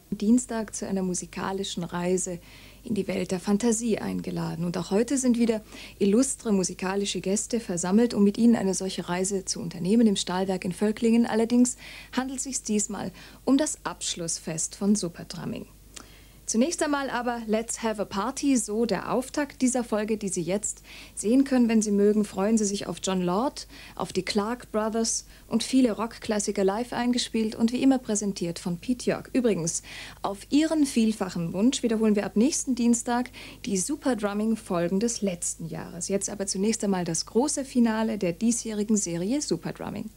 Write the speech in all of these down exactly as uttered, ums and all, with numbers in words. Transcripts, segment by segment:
Dienstag zu einer musikalischen Reise in die Welt der Fantasie eingeladen. Und auch heute sind wieder illustre musikalische Gäste versammelt, um mit ihnen eine solche Reise zu unternehmen im Stahlwerk in Völklingen. Allerdings handelt es sich diesmal um das Abschlussfest von Superdrumming. Zunächst einmal aber Let's Have a Party, so der Auftakt dieser Folge, die Sie jetzt sehen können, wenn Sie mögen. Freuen Sie sich auf Jon Lord, auf die Clark Brothers und viele Rockklassiker live eingespielt und wie immer präsentiert von Pete York. Übrigens, auf Ihren vielfachen Wunsch wiederholen wir ab nächsten Dienstag die Superdrumming-Folgen des letzten Jahres. Jetzt aber zunächst einmal das große Finale der diesjährigen Serie Superdrumming.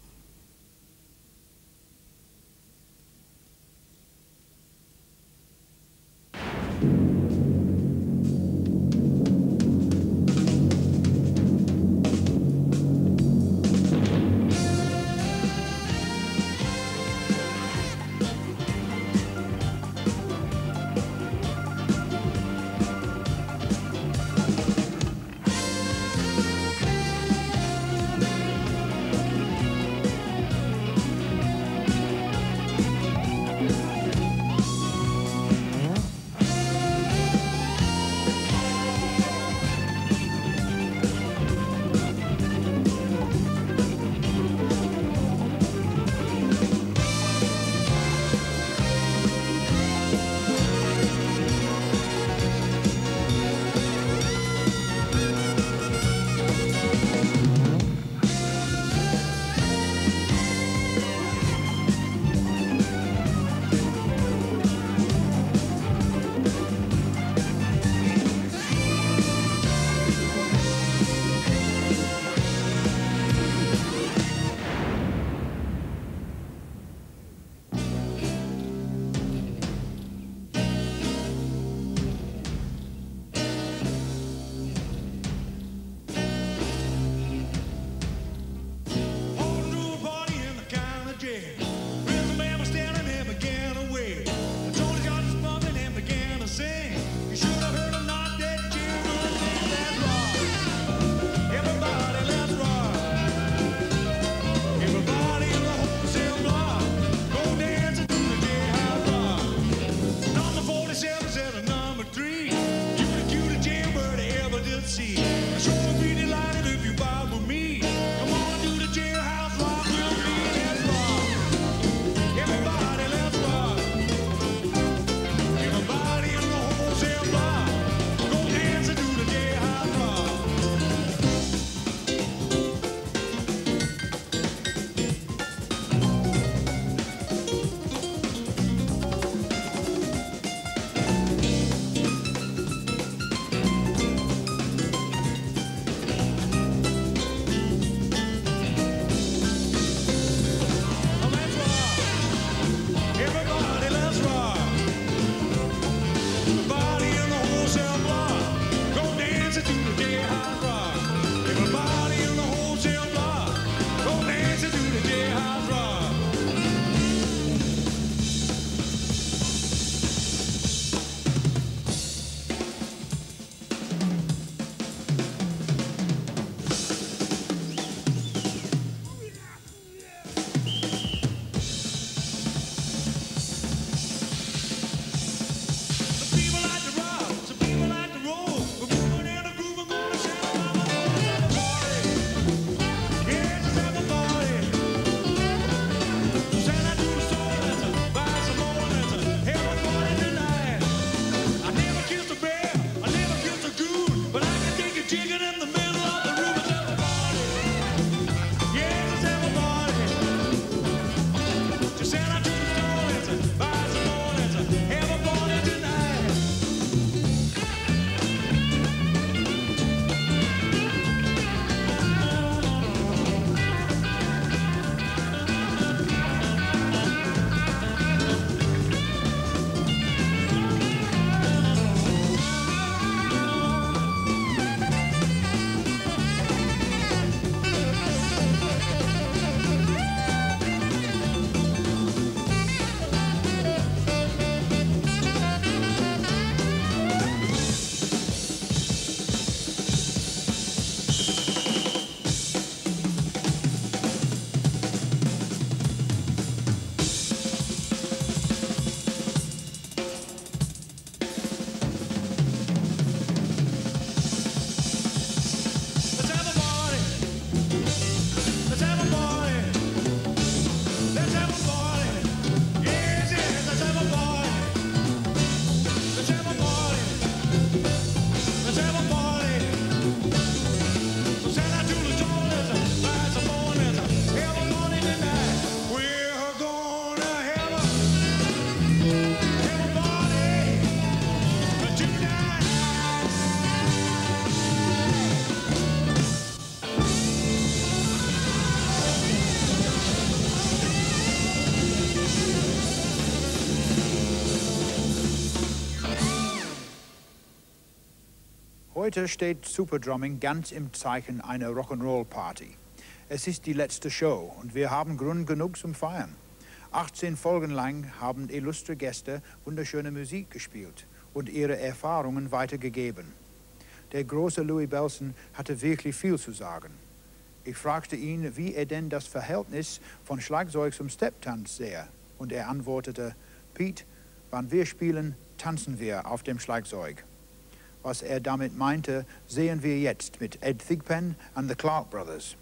Heute steht Superdrumming ganz im Zeichen einer Rock'n'Roll-Party. Es ist die letzte Show und wir haben Grund genug zum Feiern. achtzehn Folgen lang haben illustre Gäste wunderschöne Musik gespielt und ihre Erfahrungen weitergegeben. Der große Louis Bellson hatte wirklich viel zu sagen. Ich fragte ihn, wie er denn das Verhältnis von Schlagzeug zum Stepptanz sehe. Und er antwortete, Pete, wann wir spielen, tanzen wir auf dem Schlagzeug. Was er damit meinte, sehen wir jetzt mit Ed Thigpen and the Clark Brothers.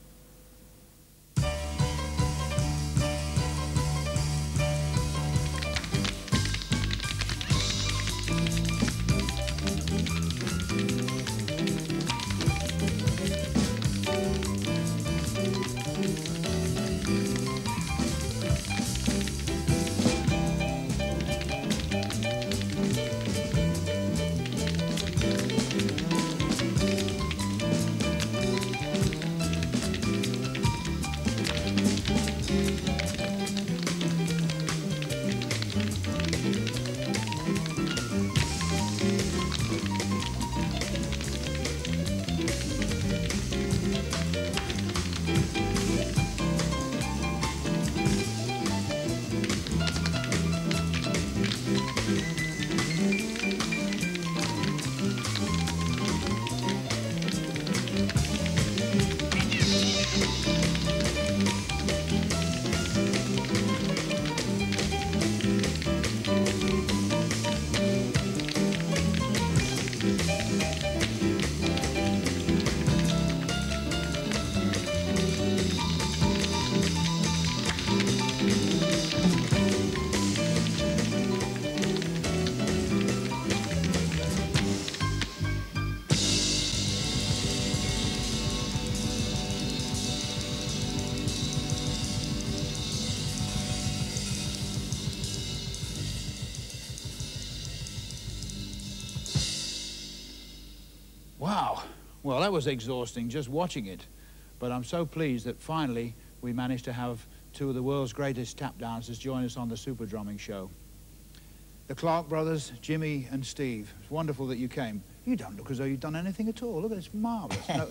Wow, well that was exhausting just watching it, but I'm so pleased that finally we managed to have two of the world's greatest tap dancers join us on the Super Drumming show. The Clark Brothers, Jimmy and Steve. It's wonderful that you came. You don't look as though you've done anything at all. Look, it's marvellous. No,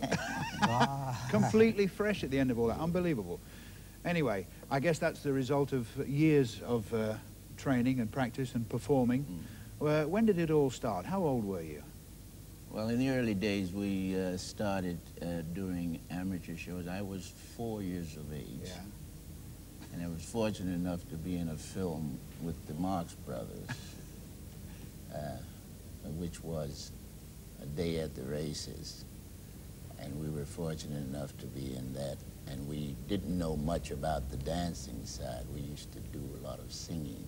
completely fresh at the end of all that. Unbelievable. Anyway, I guess that's the result of years of uh, training and practice and performing. Mm. Uh, when did it all start? How old were you? Well, in the early days, we uh, started uh, doing amateur shows. I was four years of age. Yeah. And I was fortunate enough to be in a film with the Marx Brothers, uh, which was A Day at the Races. And we were fortunate enough to be in that. And we didn't know much about the dancing side. We used to do a lot of singing.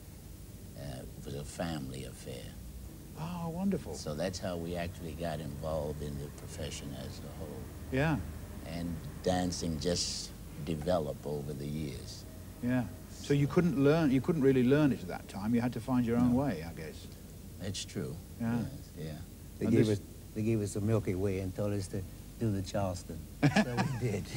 Uh, it was a family affair. Oh, wonderful. So that's how we actually got involved in the profession as a whole. Yeah. And dancing just developed over the years. Yeah. So you couldn't learn, you couldn't really learn it at that time. You had to find your own No. way, I guess. That's true. Yeah. Yes, yeah. They And gave this- us they gave us a Milky Way and told us to do the Charleston. So we did.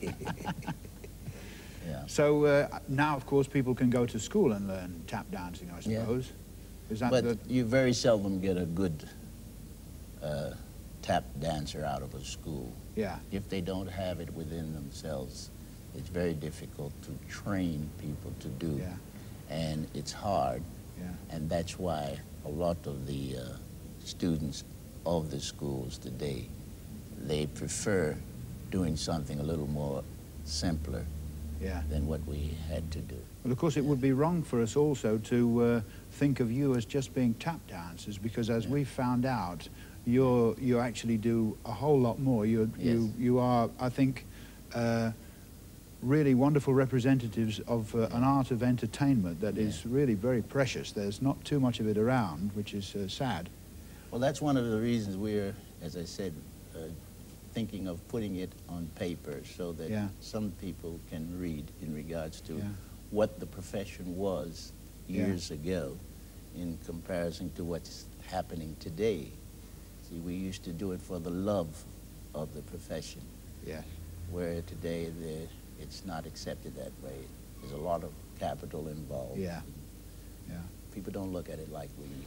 Yeah. So uh, now, of course, people can go to school and learn tap dancing, I Yeah. suppose. Is that But the... you very seldom get a good uh, tap dancer out of a school. Yeah. If they don't have it within themselves, it's very difficult to train people to do. Yeah. And it's hard. Yeah. And that's why a lot of the uh, students of the schools today, they prefer doing something a little more simpler Yeah. than what we had to do. Well, of course, it would be wrong for us also to uh, think of you as just being tap dancers, because as Yeah. we found out, you're, you actually do a whole lot more. You're, Yes. You, you are, I think, uh, really wonderful representatives of uh, an art of entertainment that Yeah. is really very precious. There's not too much of it around, which is uh, sad. Well, that's one of the reasons we're, as I said, uh, thinking of putting it on paper so that Yeah. some people can read in regards to Yeah. what the profession was Yeah. years ago in comparison to what's happening today. See, we used to do it for the love of the profession, Yes. where today the, it's not accepted that way. There's a lot of capital involved. Yeah. Yeah. People don't look at it like we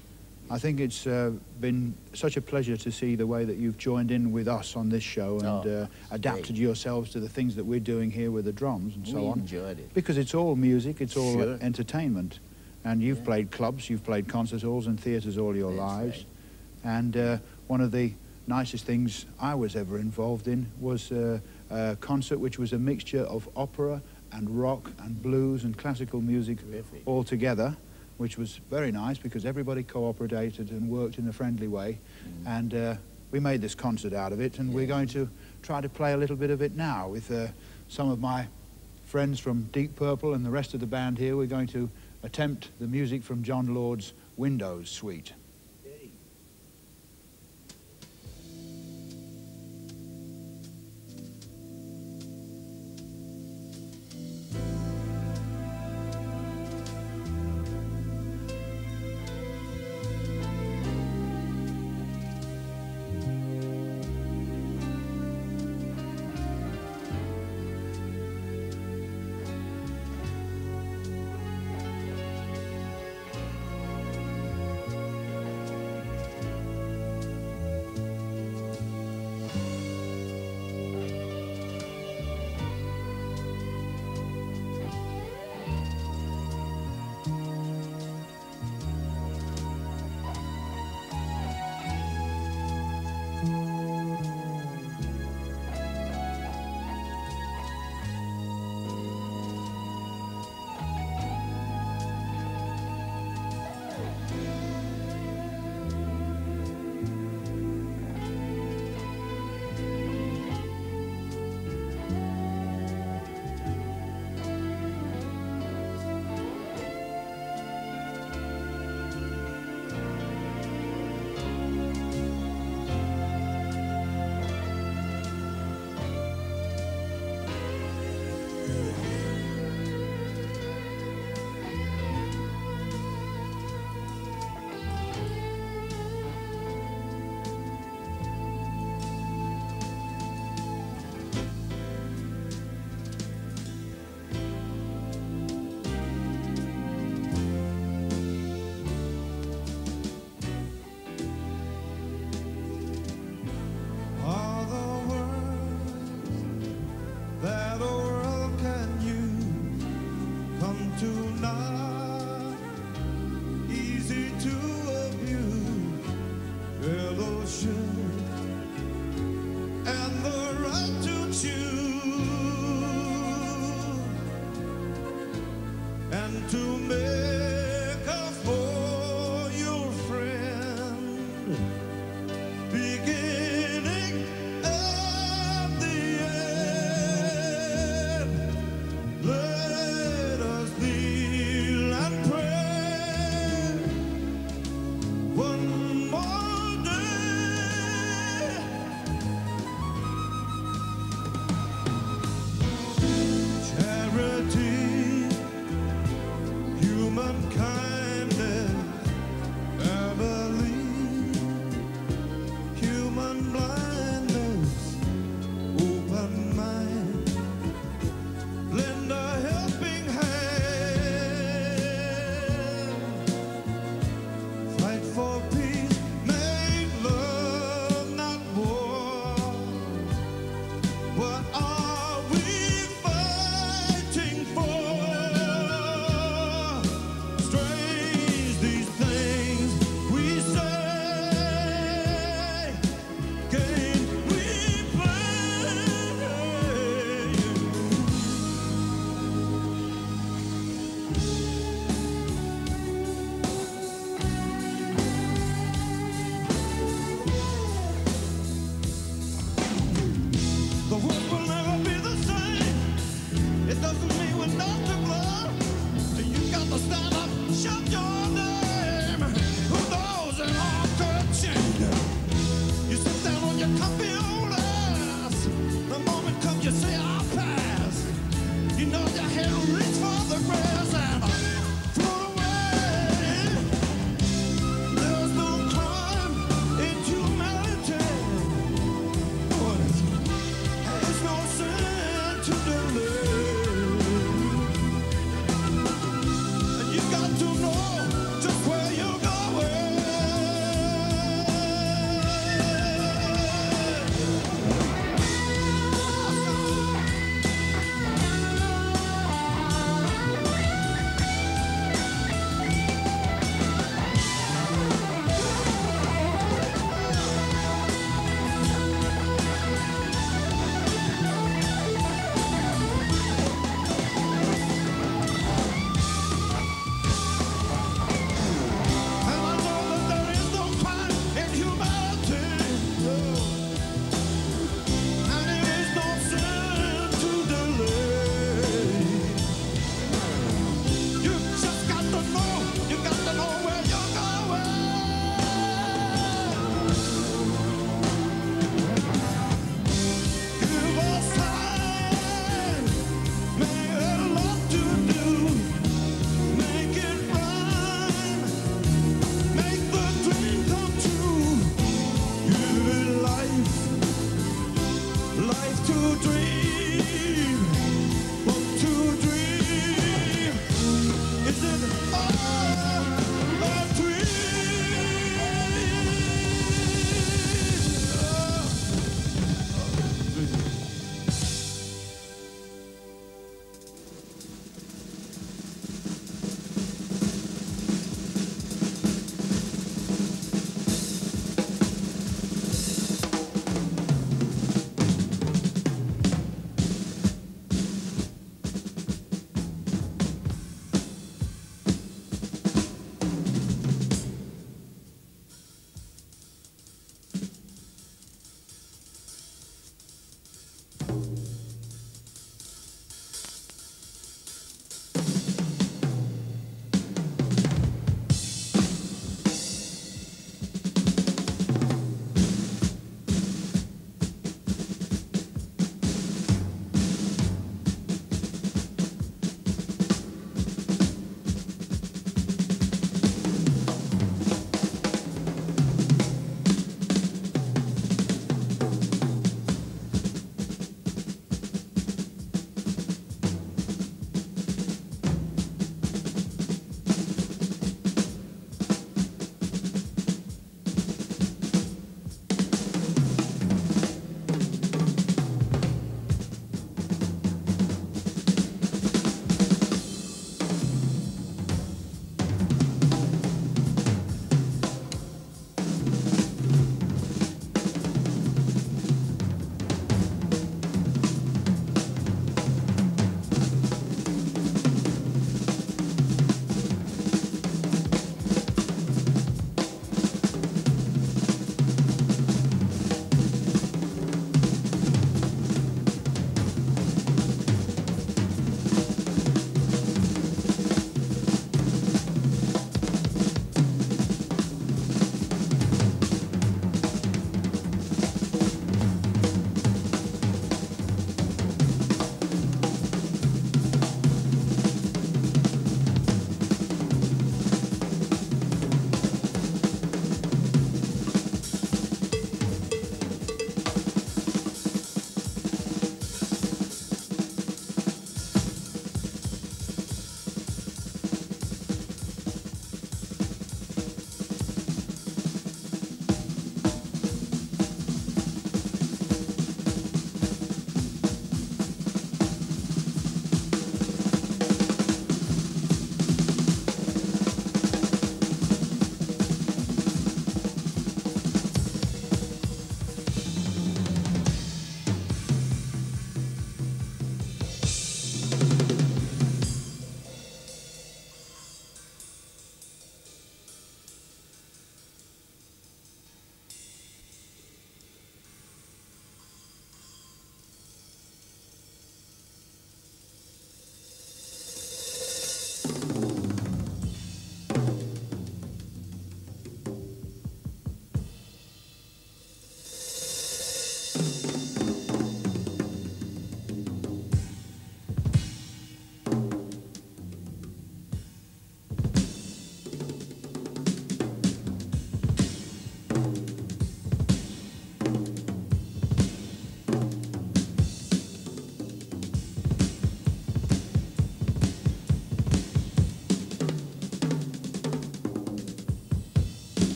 I think it's uh, been such a pleasure to see the way that you've joined in with us on this show and Oh, uh, adapted great. yourselves to the things that we're doing here with the drums and so We on. enjoyed it. Because it's all music, it's all Sure. entertainment. And you've Yeah. played clubs, you've played concert halls and theatres all your That's lives. right. And uh, one of the nicest things I was ever involved in was uh, a concert which was a mixture of opera and rock and blues and classical music Terrific. all together, which was very nice because everybody cooperated and worked in a friendly way. Mm. And uh, we made this concert out of it, and we're Yeah. going to try to play a little bit of it now with uh, some of my friends from Deep Purple and the rest of the band here. We're going to attempt the music from John Lord's Windows Suite.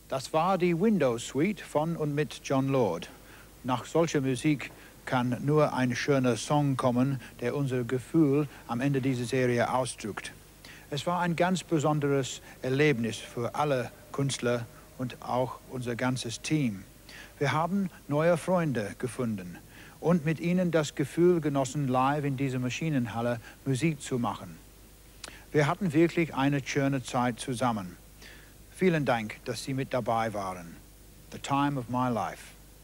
Das war die Windows Suite von und mit Jon Lord. Nach solcher Musik kann nur ein schöner Song kommen, der unser Gefühl am Ende dieser Serie ausdrückt. Es war ein ganz besonderes Erlebnis für alle Künstler und auch unser ganzes Team. Wir haben neue Freunde gefunden und mit ihnen das Gefühl genossen, live in dieser Maschinenhalle Musik zu machen. Wir hatten wirklich eine schöne Zeit zusammen. Vielen Dank, dass Sie mit dabei waren. The time of my life.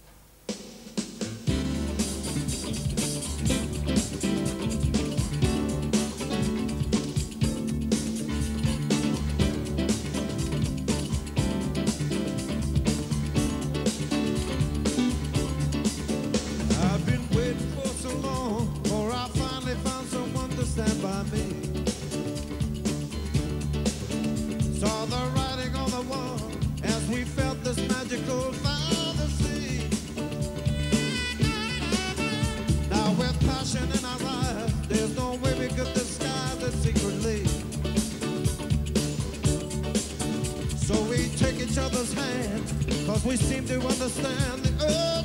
Stand by me. Saw the writing on the wall as we felt this magical fantasy. Now with passion in our eyes, there's no way we could disguise it secretly. So we take each other's hand, cause we seem to understand the urge